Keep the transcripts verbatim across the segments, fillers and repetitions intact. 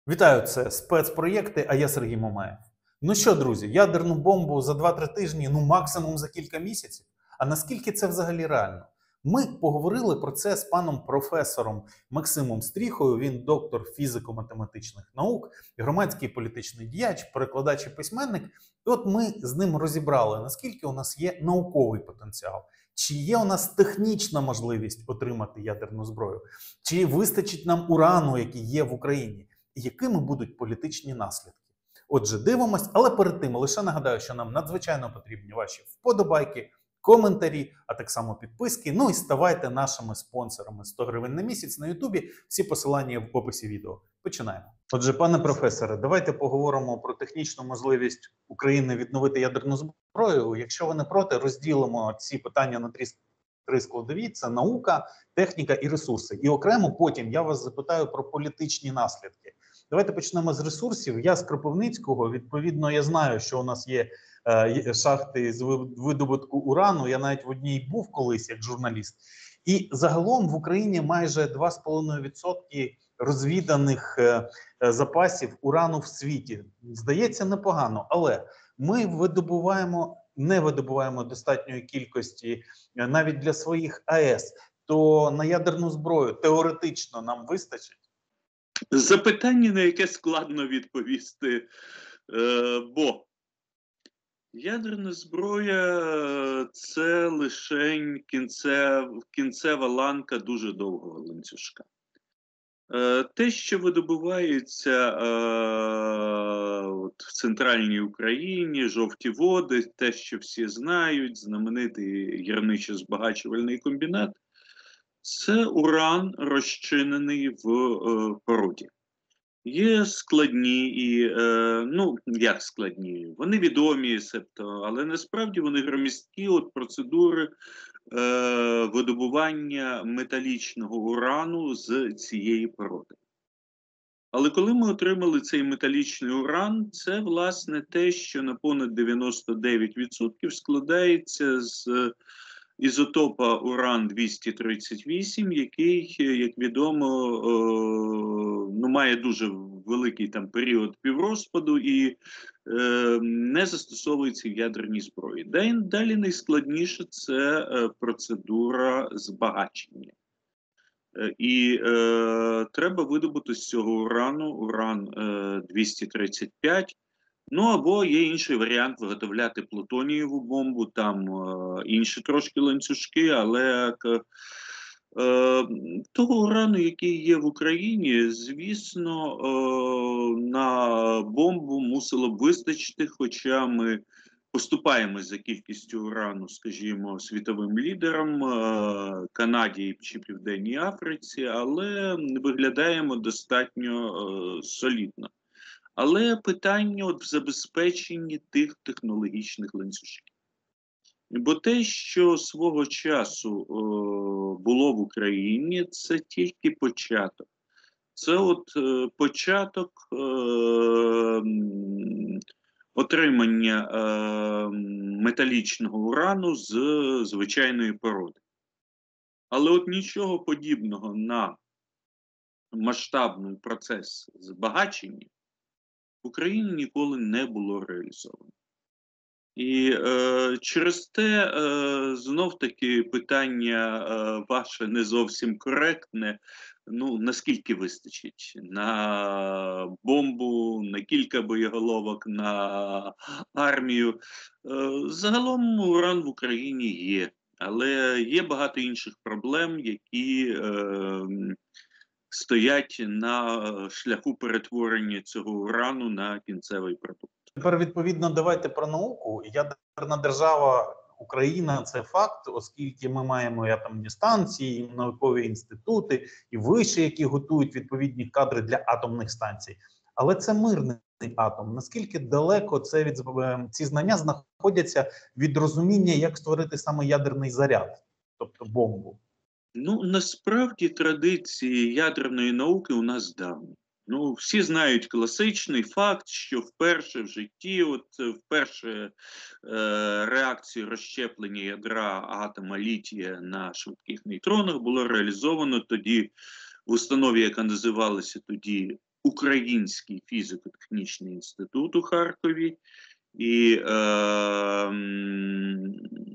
Вітаю, це спецпроєкти, а я Сергій Мамаєв. Ну що, друзі, ядерну бомбу за два-три тижні, ну максимум за кілька місяців? А наскільки це взагалі реально? Ми поговорили про це з паном професором Максимом Стріхою, він доктор фізико-математичних наук, громадський політичний діяч, перекладач і письменник. І от ми з ним розібрали, наскільки у нас є науковий потенціал, чи є у нас технічна можливість отримати ядерну зброю, чи вистачить нам урану, який є в Україні, і якими будуть політичні наслідки. Отже, дивимось, але перед тим лише нагадаю, що нам надзвичайно потрібні ваші вподобайки, коментарі, а так само підписки. Ну і ставайте нашими спонсорами. сто гривень на місяць на Ютубі. Всі посилання в описі відео. Починаємо. Отже, пане професоре, давайте поговоримо про технічну можливість України відновити ядерну зброю. Якщо ви не проти, розділимо ці питання на три Три складові – це наука, техніка і ресурси. І окремо потім я вас запитаю про політичні наслідки. Давайте почнемо з ресурсів. Я з Кропивницького, відповідно, я знаю, що у нас є е, шахти з видобутку урану. Я навіть в одній був колись як журналіст. І загалом в Україні майже два з половиною відсотки розвіданих е, запасів урану в світі. Здається, непогано, але ми видобуваємо не видобуваємо достатньої кількості навіть для своїх АЕС, то на ядерну зброю теоретично нам вистачить? Запитання, на яке складно відповісти, е, бо ядерна зброя – це лише кінцев, кінцева ланка дуже довгого ланцюжка. Те, що видобувається е, от в центральній Україні, жовті води, те, що всі знають, знаменитий гірничо-збагачувальний комбінат, це уран, розчинений в е, породі. Є складні і, е, ну, як складні, вони відомі, себто, але насправді вони громісткі от процедури е, видобування металічного урану з цієї породи. Але коли ми отримали цей металічний уран, це, власне, те, що на понад дев'яносто дев'ять відсотків складається з ізотопа уран двісті тридцять вісім, який, як відомо, е, ну, має дуже великий там період піврозпаду і е, не застосовується в ядерній зброї. Далі найскладніше – це е, процедура збагачення. Е, і е, треба видобути з цього урану уран е, двісті тридцять п'ять. Ну, або є інший варіант виготовляти плутонієву бомбу, там е, інші трошки ланцюжки, але е, того урану, який є в Україні, звісно, е, на бомбу мусило б вистачити, хоча ми поступаємось за кількістю урану, скажімо, світовим лідерам, е, Канаді чи Південній Африці, але виглядаємо достатньо е, солідно. Але питання от в забезпеченні тих технологічних ланцюжків. Бо те, що свого часу е, було в Україні, це тільки початок. Це от е, початок е, отримання е, металічного урану з звичайної породи. Але от нічого подібного на масштабний процес збагачення в Україні ніколи не було реалізовано. І е, через те, е, знов-таки, питання е, ваше не зовсім коректне. Ну, наскільки вистачить? На бомбу, на кілька боєголовок, на армію. Е, загалом уран в Україні є, але є багато інших проблем, які е, стоять на шляху перетворення цього урану на кінцевий продукт. Тепер, відповідно, давайте про науку. Ядерна держава Україна – це факт, оскільки ми маємо і атомні станції, і наукові інститути, і виші, які готують відповідні кадри для атомних станцій. Але це мирний атом. Наскільки далеко це від, ці знання знаходяться від розуміння, як створити саме ядерний заряд, тобто бомбу? Ну, насправді, традиції ядерної науки у нас давні. Ну, всі знають класичний факт, що вперше в житті, от вперше е, реакцію розщеплення ядра атома літія на швидких нейтронах було реалізовано тоді в установі, яка називалася тоді Український фізико-технічний інститут у Харкові. І, е, м,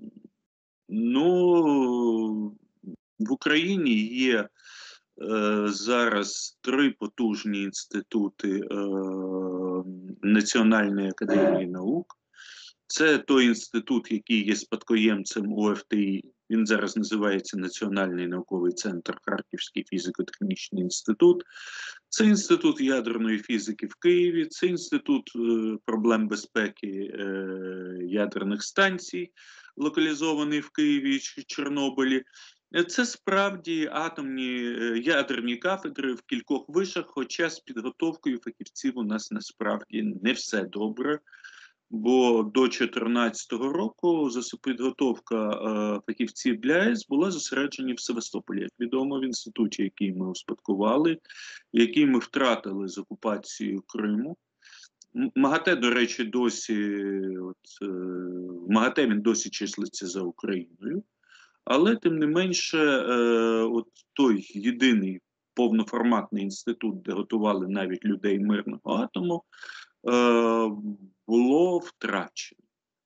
ну, в Україні є е, зараз три потужні інститути е, Національної академії наук. Це той інститут, який є спадкоємцем у еф те і. Він зараз називається Національний науковий центр Харківський фізико-технічний інститут. Це інститут ядерної фізики в Києві, це інститут е, проблем безпеки е, ядерних станцій, локалізований в Києві чи Чорнобилі. Це справді атомні е, ядерні кафедри в кількох вишах, хоча з підготовкою фахівців у нас насправді не все добре. Бо до дві тисячі чотирнадцятого року підготовка е, фахівців для АЕС була зосереджена в Севастополі, як відомо, в інституті, який ми успадкували, який ми втратили з окупацією Криму. МАГАТЕ, до речі, досі, от, е, МАГАТЕ він досі числиться за Україною, але тим не менше, е, от той єдиний повноформатний інститут, де готували навіть людей мирного атому, е, було втрачено.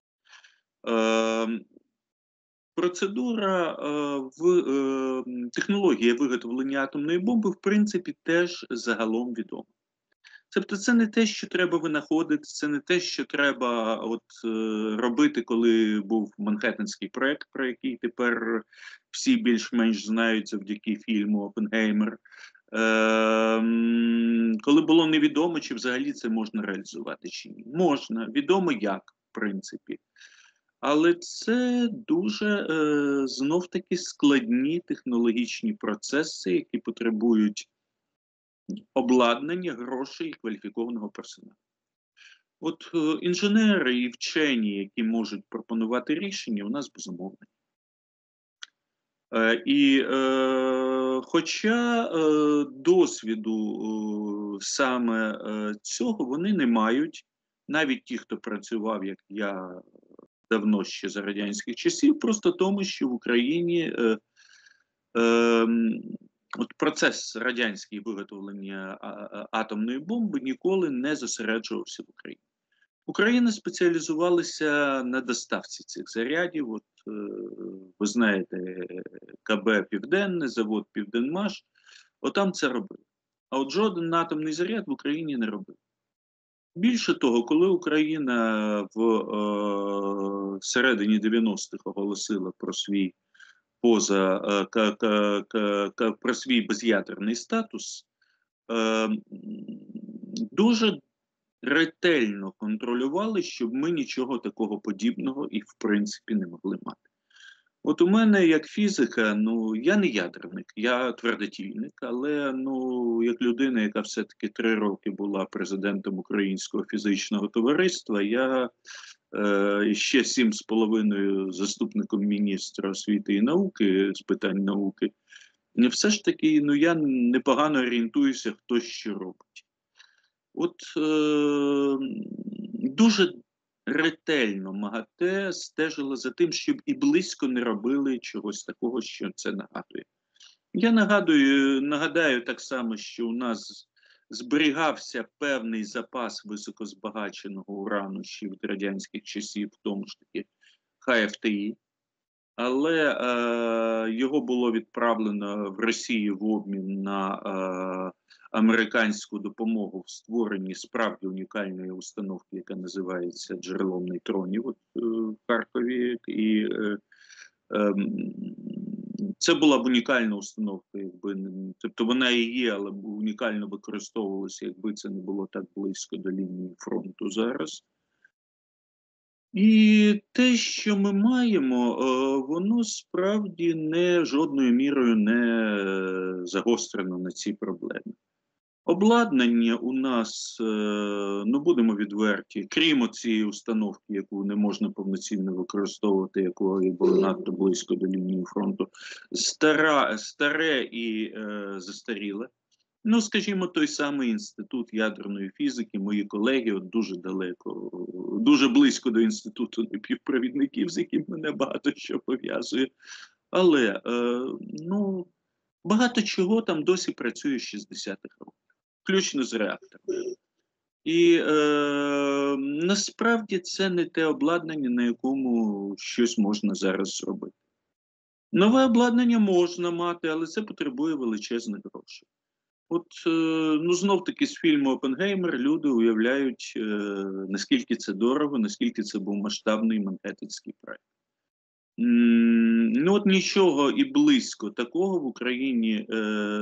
Е, процедура, е, в е, технологія виготовлення атомної бомби, в принципі, теж загалом відома. Тобто це не те, що треба винаходити, це не те, що треба от, е, робити, коли був Манхеттенський проєкт, про який тепер всі більш-менш знають завдяки фільму «Оппенгеймер». Е, коли було невідомо, чи взагалі це можна реалізувати, чи ні. Можна, відомо як, в принципі. Але це дуже, е, знов-таки, складні технологічні процеси, які потребують обладнання, грошей і кваліфікованого персоналу. От е, інженери і вчені, які можуть пропонувати рішення, у нас безумовно. Е, і е, хоча е, досвіду е, саме е, цього вони не мають, навіть ті, хто працював, як я, давно ще за радянських часів, просто тому, що в Україні е, е, от процес радянського виготовлення атомної бомби ніколи не зосереджувався в Україні. Україна спеціалізувалася на доставці цих зарядів. От, е, ви знаєте, ка бе «Південне», завод «Південмаш», отам це робили. А от жоден атомний заряд в Україні не робив. Більше того, коли Україна в е, середині дев'яностих оголосила про свій поза е, к, к, к, к, про свій без'ядерний статус, е, дуже ретельно контролювали, щоб ми нічого такого подібного і в принципі не могли мати. От у мене як фізика, ну я не ядерник, я твердотільник, але ну як людина, яка все-таки три роки була президентом Українського фізичного товариства, я е, ще сім з половиною заступником міністра освіти і науки з питань науки, все ж таки, ну я непогано орієнтуюся, хто що робить. От е, дуже ретельно МАГАТЕ стежило за тим, щоб і близько не робили чогось такого, що це нагадує. Я нагадую, нагадаю так само, що у нас зберігався певний запас високозбагаченого урану ще від радянських часів, в тому ж таки ха еф те і, але е, його було відправлено в Росію в обмін на е, американську допомогу в створенні справді унікальної установки, яка називається джерелом нейтронів от, е, в Харкові. І е, е, це була б унікальна установка, якби тобто вона і є, але б унікально використовувалася, якби це не було так близько до лінії фронту зараз. І те, що ми маємо, воно справді не жодною мірою не загострено на ці проблеми. Обладнання у нас, ну будемо відверті, крім цієї установки, яку не можна повноцінно використовувати, якої було надто близько до лінії фронту, стара, старе і е, застаріле. Ну, скажімо, той самий інститут ядерної фізики, мої колеги от дуже далеко, дуже близько до інституту напівпровідників, з яким мене багато що пов'язує. Але, е, ну, багато чого там досі працює з шістдесятих років. включно з реакторами. І е, насправді це не те обладнання, на якому щось можна зараз зробити. Нове обладнання можна мати, але це потребує величезних грошей. От, е, ну, знов-таки з фільму «Оппенгеймер» люди уявляють, е, наскільки це дорого, наскільки це був масштабний манхеттенський проект. М, Ну, от нічого і близько такого в Україні е,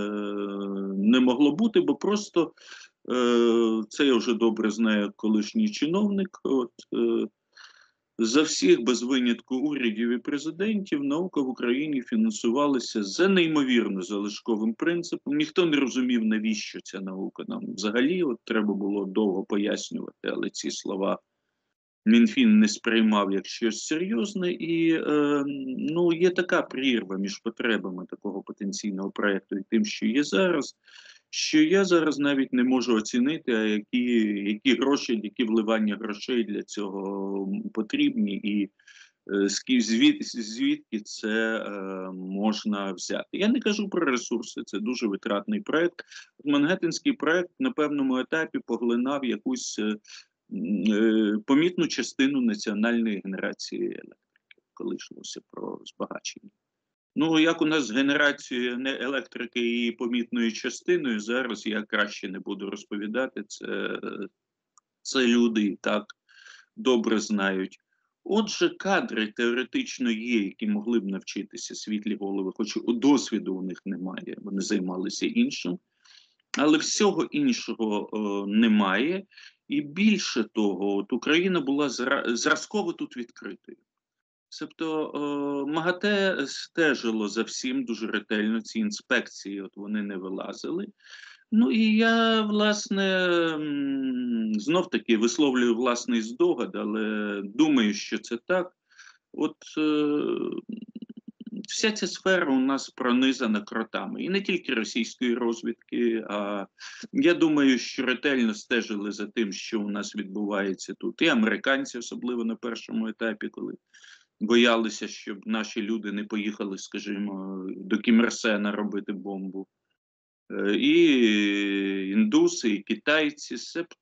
не могло бути, бо просто е, це я вже добре знаю як колишній чиновник. От, е, за всіх, без винятку урядів і президентів, наука в Україні фінансувалася за неймовірно залишковим принципом. Ніхто не розумів, навіщо ця наука нам взагалі. От треба було довго пояснювати, але ці слова Мінфін не сприймав як щось серйозне. І е, ну, є така прірва між потребами такого потенційного проєкту і тим, що є зараз, що я зараз навіть не можу оцінити, а які, які гроші, які вливання грошей для цього потрібні, і е, звід, звідки це е, можна взяти. Я не кажу про ресурси, це дуже витратний проєкт. Мангеттенський проєкт на певному етапі поглинав якусь е, е, помітну частину національної генерації електрики, коли йшлося про збагачення. Ну, як у нас з генерацією електрики і помітною частиною, зараз я краще не буду розповідати, це, це люди і так добре знають. Отже, кадри теоретично є, які могли б навчитися світлі голови, хоч досвіду у них немає, вони займалися іншим, але всього іншого о, немає. І більше того, от Україна була зра... зразково тут відкритою. Тобто МАГАТЕ стежило за всім дуже ретельно, ці інспекції, от вони не вилазили. Ну і я, власне, знов-таки висловлюю власний здогад, але думаю, що це так. От е, вся ця сфера у нас пронизана кротами. І не тільки російської розвідки, а я думаю, що ретельно стежили за тим, що у нас відбувається тут. І американці, особливо на першому етапі, коли боялися, щоб наші люди не поїхали, скажімо, до Кім Ір Сена робити бомбу. І індуси, і китайці.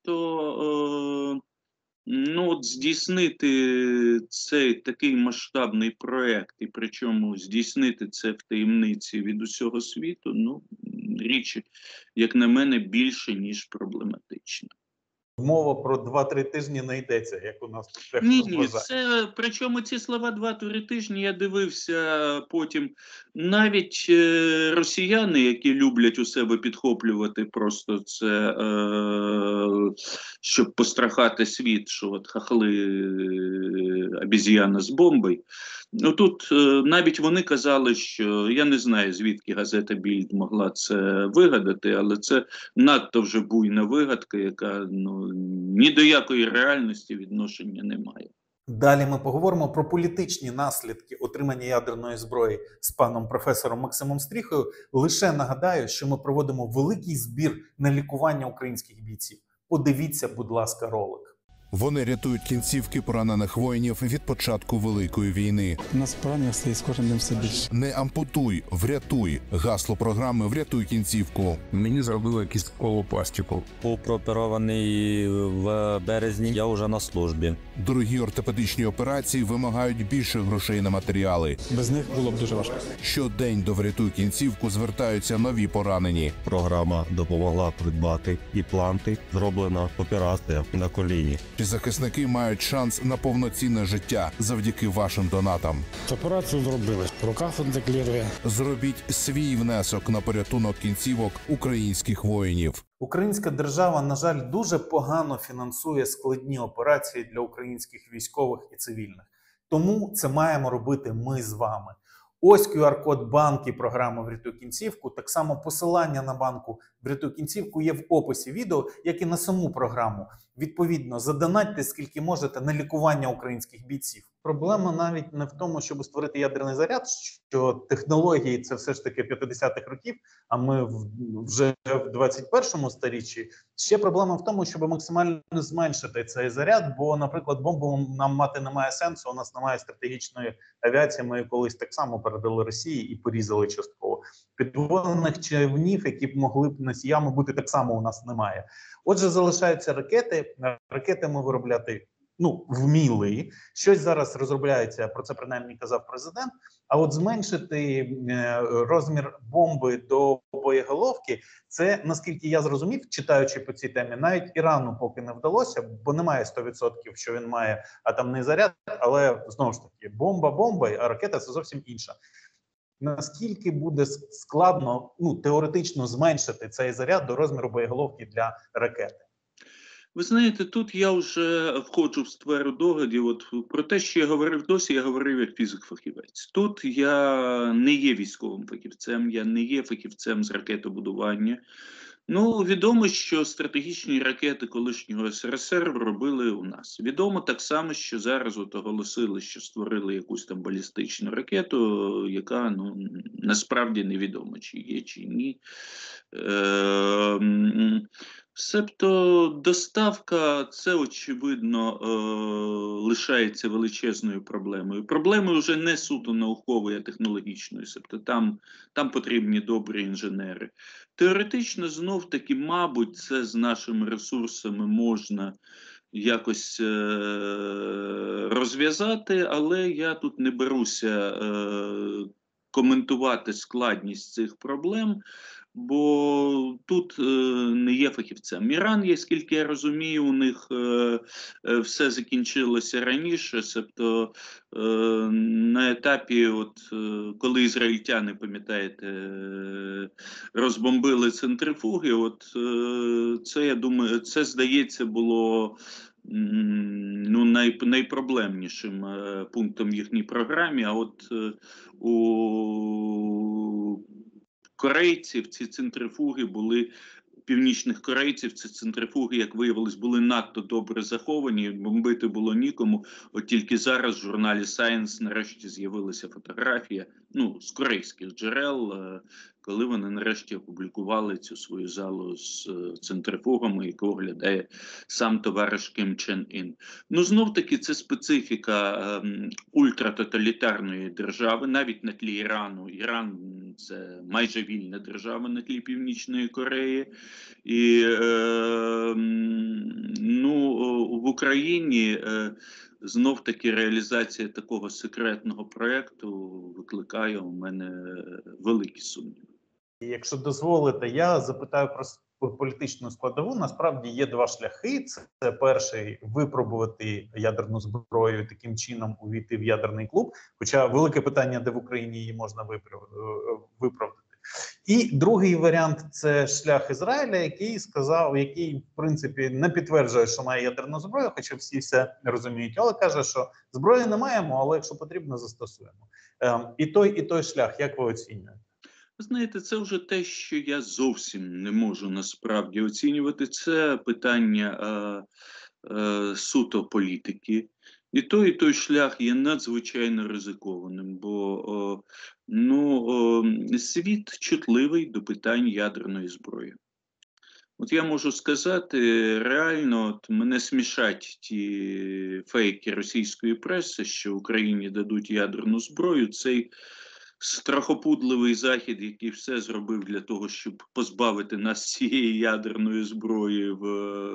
Себто, ну, от здійснити цей такий масштабний проєкт, і причому здійснити це в таємниці від усього світу, ну, річ, як на мене, більше, ніж проблематична. Мова про два-три тижні не йдеться, як у нас тут Ні, ні, це, причому ці слова два-три тижні, я дивився потім, навіть е, росіяни, які люблять у себе підхоплювати просто це, е, щоб пострахати світ, що от хахли е, обіз'яна з бомбою. Ну тут е, навіть вони казали, що я не знаю, звідки газета «Більд» могла це вигадати, але це надто вже буйна вигадка, яка, ну, ні до якої реальності відношення не має. Далі ми поговоримо про політичні наслідки отримання ядерної зброї з паном професором Максимом Стріхою. Лише нагадаю, що ми проводимо великий збір на лікування українських бійців. Подивіться, будь ласка, ролик. Вони рятують кінцівки поранених воїнів від початку Великої війни. У нас поранених стає з кожним днем все більше. Не ампутуй, врятуй. Гасло програми «Врятуй кінцівку». Мені зробили кісткову пластику. Був прооперований в березні, я вже на службі. Дорогі ортопедичні операції вимагають більше грошей на матеріали. Без них було б дуже важко. Щодень до «Врятуй кінцівку» звертаються нові поранені. Програма допомогла придбати імпланти, зроблена операція на коліні. Захисники мають шанс на повноцінне життя завдяки вашим донатам. Операцію зробили. Рука функціонує. Зробіть свій внесок на порятунок кінцівок українських воїнів. Українська держава, на жаль, дуже погано фінансує складні операції для українських військових і цивільних. Тому це маємо робити ми з вами. Ось ку ар код банки програми «Врятуй кінцівку». Так само посилання на банку «Врятуй кінцівку» є в описі відео, як і на саму програму. Відповідно, задонатьте скільки можете на лікування українських бійців. проблема навіть не в тому, щоб створити ядерний заряд, що технології це все ж таки п'ятдесятих років, а ми в, вже в двадцять першому сторіччі. Ще проблема в тому, щоб максимально зменшити цей заряд, бо, наприклад, бомбу нам мати немає сенсу, у нас немає стратегічної авіації, ми колись так само передали Росії і порізали частково. Підводних човнів, які б могли б носіями бути, так само у нас немає. Отже, залишаються ракети. Ракети ми виробляти ну, вміли. Щось зараз розробляється, про це принаймні казав президент. А от зменшити е, розмір бомби до боєголовки, це, наскільки я зрозумів, читаючи по цій темі, навіть Ірану поки не вдалося, бо немає сто відсотків, що він має атомний заряд, але, знову ж таки, бомба бомба, а ракета – це зовсім інша. Наскільки буде складно, ну, теоретично зменшити цей заряд до розміру боєголовки для ракети? Ви знаєте, тут я вже входжу в сферу догадів. От про те, що я говорив досі, я говорив як фізик-фахівець. Тут я не є військовим фахівцем, я не є фахівцем з ракетобудування. Ну, відомо, що стратегічні ракети колишнього ес ер ес ер робили у нас. Відомо так само, що зараз от оголосили, що створили якусь там балістичну ракету, яка, ну, насправді невідомо, чи є, чи ні. Е Себто доставка, це, очевидно, е, лишається величезною проблемою. Проблемою вже не суто науковою, а технологічною. Себто там, там потрібні добрі інженери. Теоретично, знов-таки, мабуть, це з нашими ресурсами можна якось е, розв'язати, але я тут не беруся е, коментувати складність цих проблем, бо тут е, не є фахівцем. Іран є, скільки я розумію, у них е, е, все закінчилося раніше, тобто е, на етапі, от, е, коли ізраїльтяни, пам'ятаєте, е, розбомбили центрифуги, от е, це, я думаю, це, здається, було ну, най, найпроблемнішим е, пунктом в їхній програмі, а от е, у корейців ці центрифуги були, північних корейців ці центрифуги, як виявилось, були надто добре заховані, бомбити було нікому. От тільки зараз в журналі Science нарешті з'явилася фотографія, ну, з корейських джерел, коли вони нарешті опублікували цю свою залу з центрифугами, яку оглядає сам товариш Кім Чен Ін. Ну, знов-таки, це специфіка ем, ультратоталітарної держави, навіть на тлі Ірану. Іран – це майже вільна держава на тлі Північної Кореї. І, е, ну, в Україні е, знов-таки реалізація такого секретного проєкту викликає у мене великі сумніви. Якщо дозволите, я запитаю про політичну складову. Насправді є два шляхи. Це перший – випробувати ядерну зброю, таким чином увійти в ядерний клуб. Хоча велике питання, де в Україні її можна виправдати. І другий варіант – це шлях Ізраїля, який сказав, який, в принципі, не підтверджує, що має ядерну зброю, хоча всі все розуміють, але каже, що зброї не маємо, але якщо потрібно, застосуємо. І той, і той шлях, як ви оцінюєте? Ви знаєте, це вже те, що я зовсім не можу насправді оцінювати. Це питання е, е, суто політики. І той, і той шлях є надзвичайно ризикованим, бо о, ну, о, світ чутливий до питань ядерної зброї. От я можу сказати, реально, от мене смішать ті фейки російської преси, що Україні дадуть ядерну зброю. Цей страхопудливий захід, який все зробив для того, щоб позбавити нас цієї ядерної зброї в,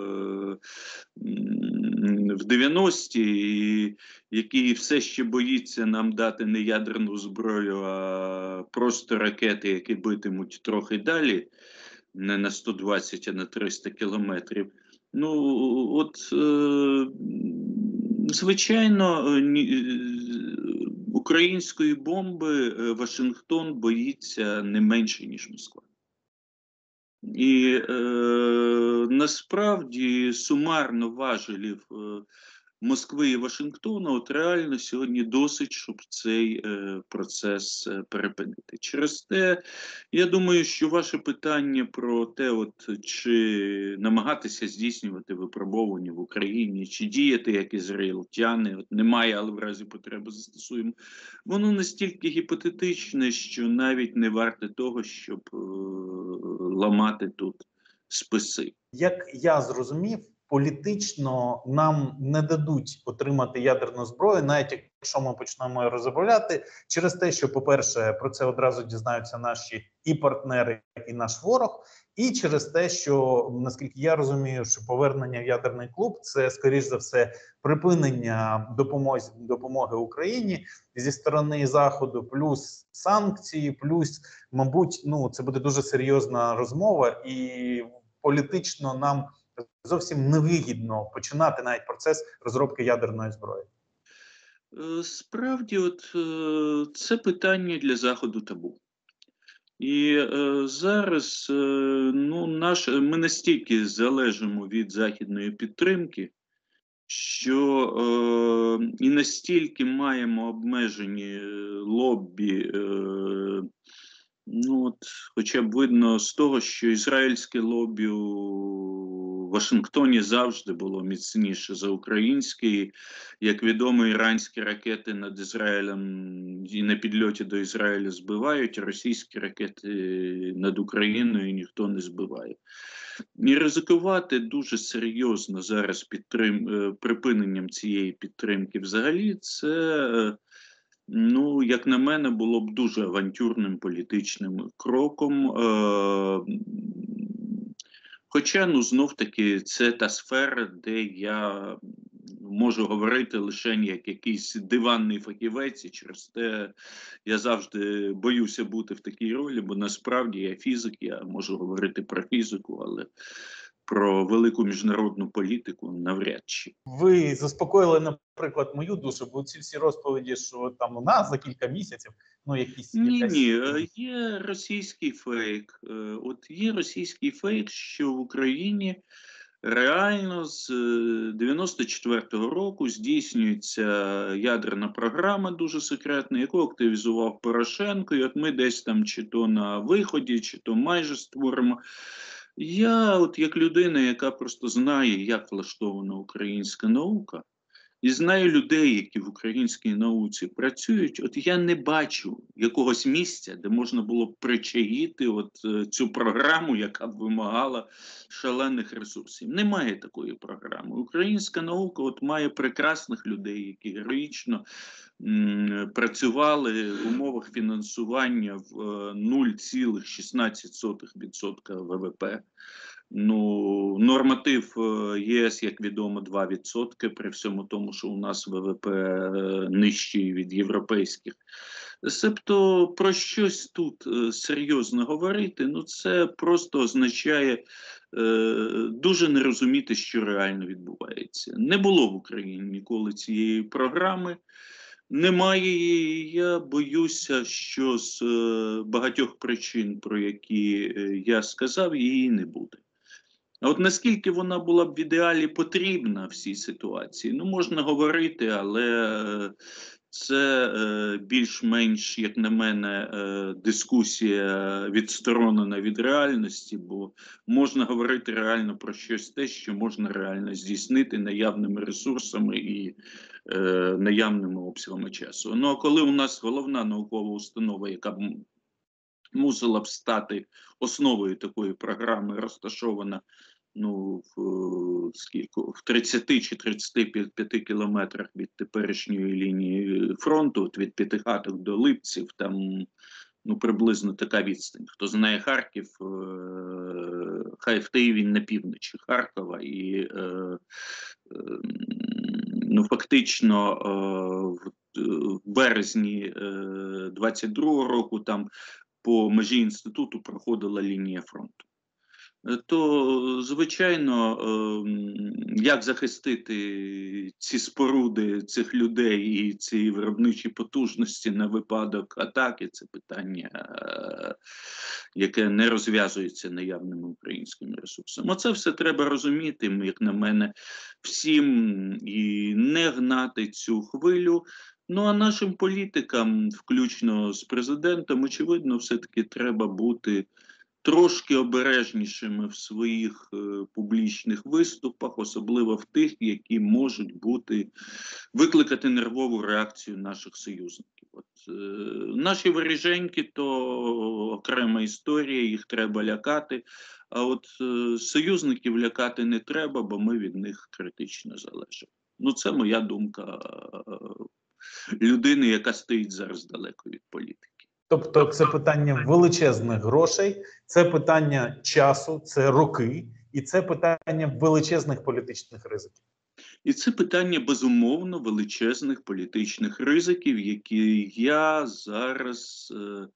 в дев'яності, і який все ще боїться нам дати не ядерну зброю, а просто ракети, які битимуть трохи далі, не на сто двадцять, а на триста кілометрів. Ну, от, е, звичайно, української бомби Вашингтон боїться не менше, ніж Москва. І е, насправді сумарно важелів е, Москви і Вашингтона, от реально сьогодні досить, щоб цей е, процес е, перепинити. Через те, я думаю, що ваше питання про те, от, чи намагатися здійснювати випробовування в Україні, чи діяти як ізраїльтяни, от немає, але в разі потреби застосуємо, воно настільки гіпотетичне, що навіть не варте того, щоб е, ламати тут списи. Як я зрозумів, політично нам не дадуть отримати ядерну зброю, навіть якщо ми почнемо її розробляти, через те, що, по-перше, про це одразу дізнаються наші і партнери, і наш ворог, і через те, що, наскільки я розумію, що повернення в ядерний клуб – це, скоріш за все, припинення допомоги, допомоги Україні зі сторони Заходу, плюс санкції, плюс, мабуть, ну, це буде дуже серйозна розмова, і політично нам зовсім невигідно починати навіть процес розробки ядерної зброї. Справді, от це питання для Заходу табу. І е, зараз е, ну, наш, ми настільки залежимо від західної підтримки, що е, і настільки маємо обмежені лоббі, е, ну, от, хоча б видно з того, що ізраїльське лоббі у Вашингтоні завжди було міцніше за українське. Як відомо, іранські ракети над Ізраїлем і на підльоті до Ізраїля збивають, а російські ракети над Україною ніхто не збиває. І ризикувати дуже серйозно зараз підтрим... припиненням цієї підтримки взагалі, це, ну, як на мене, було б дуже авантюрним політичним кроком. Хоча, ну, знов-таки, це та сфера, де я можу говорити лише як якийсь диванний фахівець, і через те я завжди боюся бути в такій ролі, бо насправді я фізик, я можу говорити про фізику, але про велику міжнародну політику навряд чи. Ви заспокоїли, наприклад, мою душу, бо ці всі розповіді, що там у нас за кілька місяців, ну, якісь... Ні, якась... ні, є російський фейк. От є російський фейк, що в Україні реально з дев'яносто четвертого року здійснюється ядерна програма дуже секретна, яку активізував Порошенко, і от ми десь там чи то на виході, чи то майже створимо. Я от як людина, яка просто знає, як влаштована українська наука, і знаю людей, які в українській науці працюють, от я не бачу якогось місця, де можна було б причаїти от цю програму, яка б вимагала шалених ресурсів. Немає такої програми. Українська наука от має прекрасних людей, які героїчно м, працювали в умовах фінансування в нуль цілих шістнадцять сотих відсотка ВВП. Ну, норматив ЄС, як відомо, два відсотки, при всьому тому, що у нас ВВП нижчий від європейських. Себто про щось тут серйозно говорити, ну це просто означає е, дуже не розуміти, що реально відбувається. Не було в Україні ніколи цієї програми. Немає її. Я боюся, що з е, багатьох причин, про які е, я сказав, її не буде. А от наскільки вона була б в ідеалі потрібна в цій ситуації, ну можна говорити, але це е, більш-менш, як на мене, е, дискусія відсторонена від реальності, бо можна говорити реально про щось те, що можна реально здійснити наявними ресурсами і е, наявними обсягами часу. Ну а коли у нас головна наукова установа, яка б мусила б стати основою такої програми, розташована ну, в, скільки, в тридцяти чи тридцяти п'яти кілометрах від теперішньої лінії фронту, от від П'ятихаток до Липців, там ну, приблизно така відстань. Хто знає Харків, е, хай в Києві на півночі Харкова, і е, е, ну, фактично е, в, в березні е, двадцять другого року там по межі інституту проходила лінія фронту. То, звичайно, як захистити ці споруди цих людей і ці виробничі потужності на випадок атаки, це питання, яке не розв'язується наявними українськими ресурсами. Оце все треба розуміти, як на мене, всім, і не гнати цю хвилю. Ну, а нашим політикам, включно з президентом, очевидно, все-таки треба бути трошки обережнішими в своїх е, публічних виступах, особливо в тих, які можуть бути, викликати нервову реакцію наших союзників. От, е, наші воріженьки – то окрема історія, їх треба лякати, а от е, союзників лякати не треба, бо ми від них критично залежимо. Ну, це моя думка е, людини, яка стоїть зараз далеко від політики. Тобто це питання величезних грошей, це питання часу, це роки, і це питання величезних політичних ризиків. І це питання, безумовно, величезних політичних ризиків, які я зараз,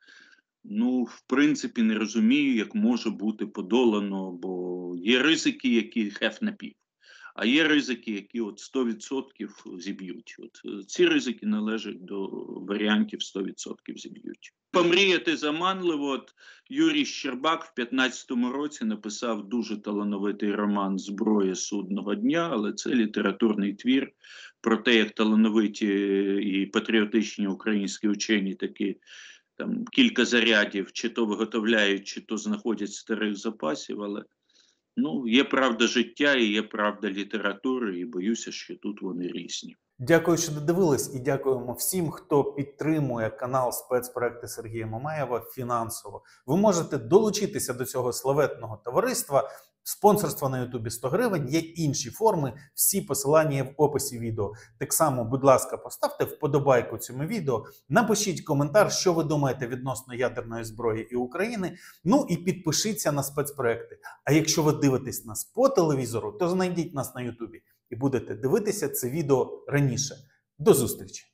ну, в принципі, не розумію, як може бути подолано, бо є ризики, які хеф на пів. А є ризики, які от сто відсотків зіб'ють. От ці ризики належать до варіантів сто відсотків зіб'ють. Помріяти заманливо. От Юрій Щербак в п'ятнадцятому році написав дуже талановитий роман «Зброя судного дня», але це літературний твір про те, як талановиті і патріотичні українські учені таки там кілька зарядів чи то виготовляють, чи то знаходять старих запасів, але ну, є правда життя і є правда літератури, і боюся, що тут вони різні. Дякую, що додивились, і дякуємо всім, хто підтримує канал спецпроекти Сергія Мамаєва фінансово. Ви можете долучитися до цього славетного товариства. Спонсорство на Ютубі сто гривень, є інші форми, всі посилання є в описі відео. Так само, будь ласка, поставте вподобайку цьому відео, напишіть коментар, що ви думаєте відносно ядерної зброї і України, ну і підпишіться на спецпроекти. А якщо ви дивитесь нас по телевізору, то знайдіть нас на Ютубі і будете дивитися це відео раніше. До зустрічі!